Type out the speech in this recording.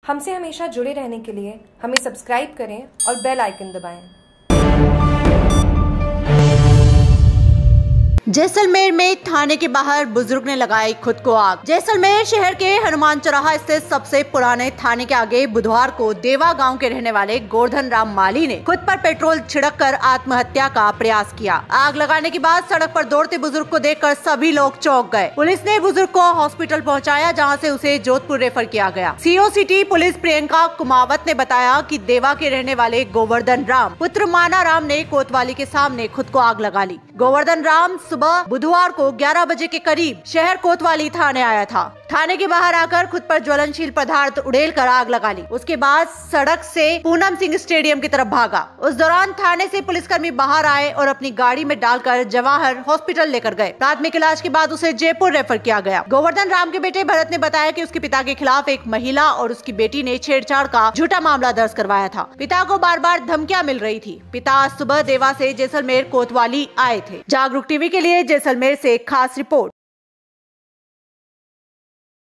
हमसे हमेशा जुड़े रहने के लिए हमें सब्सक्राइब करें और बेल आइकन दबाएं। जैसलमेर में थाने के बाहर बुजुर्ग ने लगाई खुद को आग। जैसलमेर शहर के हनुमान चौराहा स्थित सबसे पुराने थाने के आगे बुधवार को देवा गांव के रहने वाले गोवर्धन राम माली ने खुद पर पेट्रोल छिड़ककर आत्महत्या का प्रयास किया। आग लगाने के बाद सड़क पर दौड़ते बुजुर्ग को देखकर सभी लोग चौंक गए। पुलिस ने बुजुर्ग को हॉस्पिटल पहुंचाया, जहां से उसे जोधपुर रेफर किया गया। CO city police Priyanka Kumawat ने बताया कि देवा के रहने वाले गोवर्धन राम पुत्र माना राम ने कोतवाली के सामने खुद को आग लगा ली। गोवर्धन राम सुबह बुधवार को 11 बजे के करीब शहर कोतवाली थाने आया था। थाने के बाहर आकर खुद पर ज्वलनशील पदार्थ उड़ेलकर आग लगा ली। उसके बाद सड़क से पूनम सिंह स्टेडियम की तरफ भागा। उस दौरान थाने से पुलिसकर्मी बाहर आए और अपनी गाड़ी में डालकर जवाहर हॉस्पिटल लेकर गए। प्राथमिक इलाज के बाद उसे जयपुर रेफर किया गया। गोवर्धन राम के बेटे भरत ने बताया कि उसके पिता के खिलाफ एक महिला और उसकी बेटी ने छेड़छाड़ का झूठा मामला दर्ज करवाया था। पिता को बार बार धमकियां मिल रही थी। पिता आज सुबह देवा से जैसलमेर कोतवाली आए थे। जागरूक टीवी के लिए जैसलमेर से खास रिपोर्ट।